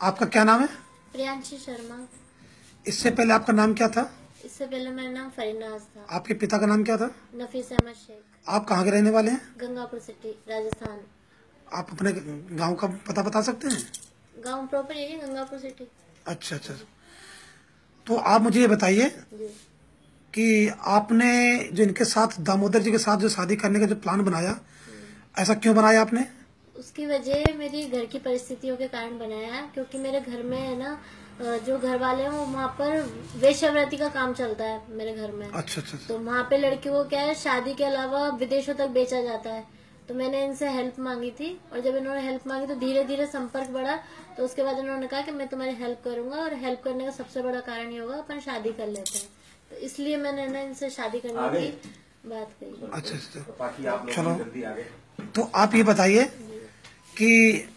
आपका क्या नाम है? प्रियांशी शर्मा। इससे पहले आपका नाम क्या था? इससे पहले मेरा नाम फरीनाज था। आपके पिता का नाम क्या था? नफीस अहमद शेख। आप कहाँ के रहने वाले हैं? गंगापुर सिटी, राजस्थान। आप अपने गांव का पता बता सकते हैं? गांव प्रॉपर यही है, गंगापुर सिटी। अच्छा अच्छा। तो आप मुझे ये बताइए जी। कि आपने जो इनके साथ, दामोदर जी के साथ जो शादी करने का जो प्लान बनाया, ऐसा क्यों बनाया आपने? उसकी वजह मेरी घर की परिस्थितियों के कारण बनाया है, क्योंकि मेरे घर में है ना, जो घर वाले हैं वो वहाँ पर वेश्यावृत्ति का काम चलता है मेरे घर में। अच्छा अच्छा। तो वहाँ पे लड़की को क्या है, शादी के अलावा विदेशों तक बेचा जाता है। तो मैंने इनसे हेल्प मांगी थी, और जब इन्होंने हेल्प मांगी तो धीरे धीरे संपर्क बढ़ा। तो उसके बाद इन्होंने कहा कि मैं तुम्हारी हेल्प करूंगा, और हेल्प करने का सबसे बड़ा कारण ये होगा अपन शादी कर लेते हैं। तो इसलिए मैंने ना इनसे शादी करने की बात कही। अच्छा अच्छा, चलो। तो आप ये बताइए कि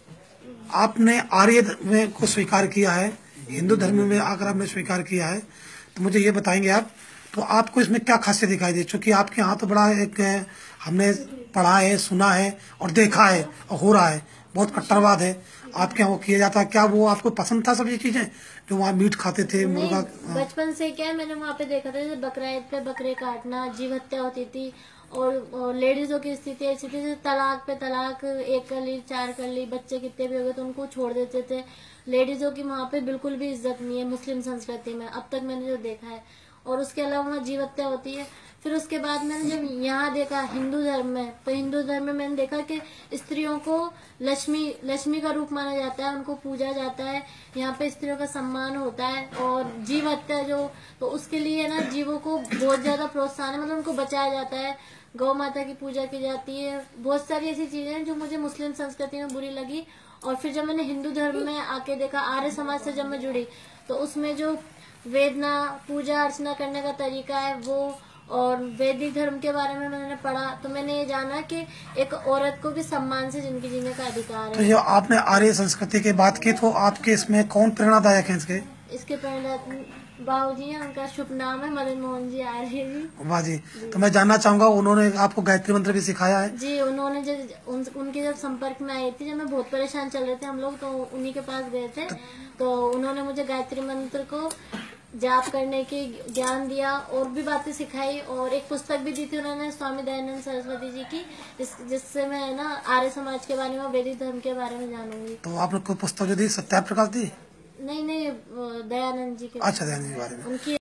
आपने आर्य में को स्वीकार किया है, हिंदू धर्म में आकर आपने स्वीकार किया है, तो मुझे ये बताएंगे आप, तो आपको इसमें क्या खासियत दिखाई दी? चूंकि आपके यहाँ तो बड़ा एक हमने पढ़ा है, सुना है और देखा है और हो रहा है, बहुत कट्टरवाद है आपके यहाँ वो किया जाता है। क्या वो आपको पसंद था सब ये चीजें जो वहाँ मीट खाते थे, मुर्गा? बचपन से क्या है, मैंने वहाँ पे देखा था, जैसे बकरा ईद पे बकरे काटना, जीव हत्या होती थी, और लेडीजों की स्थिति ऐसी थी जैसे तलाक पे तलाक, 1 कर ली, 4 कर ली, बच्चे कितने भी हो गए तो उनको छोड़ देते थे। लेडीजों की वहाँ पे बिल्कुल भी इज्जत नहीं है मुस्लिम संस्कृति में, अब तक मैंने जो देखा है। और उसके अलावा वहाँ जीव हत्या होती है। फिर उसके बाद मैंने जब यहाँ देखा हिंदू धर्म में, तो हिंदू धर्म में मैंने देखा कि स्त्रियों को लक्ष्मी का रूप माना जाता है, उनको पूजा जाता है, यहाँ पे स्त्रियों का सम्मान होता है। और जीव हत्या जो, तो उसके लिए ना जीवों को बहुत ज्यादा प्रोत्साहन है, मतलब उनको बचाया जाता है, गौ माता की पूजा की जाती है। बहुत सारी ऐसी चीजें हैं जो मुझे मुस्लिम संस्कृति में बुरी लगी। और फिर जब मैंने हिंदू धर्म में आके देखा, आर्य समाज से जब मैं जुड़ी, तो उसमें जो वेदना, पूजा अर्चना करने का तरीका है वो, और वैदिक धर्म के बारे में मैंने पढ़ा, तो मैंने ये जाना कि एक औरत को भी सम्मान से जिंदगी जीने का अधिकार है। तो जो आपने आर्य संस्कृति की बात की, तो आपके इसमें कौन प्रेरणादायक है इसके प्रेरणादायक बाबूजी हैं, उनका शुभ नाम है मदन मोहन जी आर्य जी। वाह जी। तो मैं जानना चाहूंगा, उन्होंने आपको गायत्री मंत्र भी सिखाया है? जी, उन्होंने उनके जब संपर्क में आई थी, जब मैं बहुत परेशान चल रहे थे हम लोग, तो उन्हीं के पास गए थे, तो उन्होंने मुझे गायत्री मंत्र को जाप करने की ज्ञान दिया, और भी बातें सिखाई, और एक पुस्तक भी दी थी उन्होंने स्वामी दयानंद सरस्वती जी की, जिससे मैं ना आर्य समाज के बारे में, वैदिक धर्म के बारे में जानूंगी। तो आपने कोई पुस्तक जो दी, सत्या प्रकाश दी? नहीं, दयानंद जी के। अच्छा, दयानंद जी के बारे में। उनकी